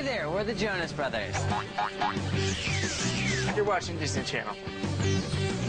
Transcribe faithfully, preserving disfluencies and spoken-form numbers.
there, we're the Jonas Brothers. You're watching Disney Channel.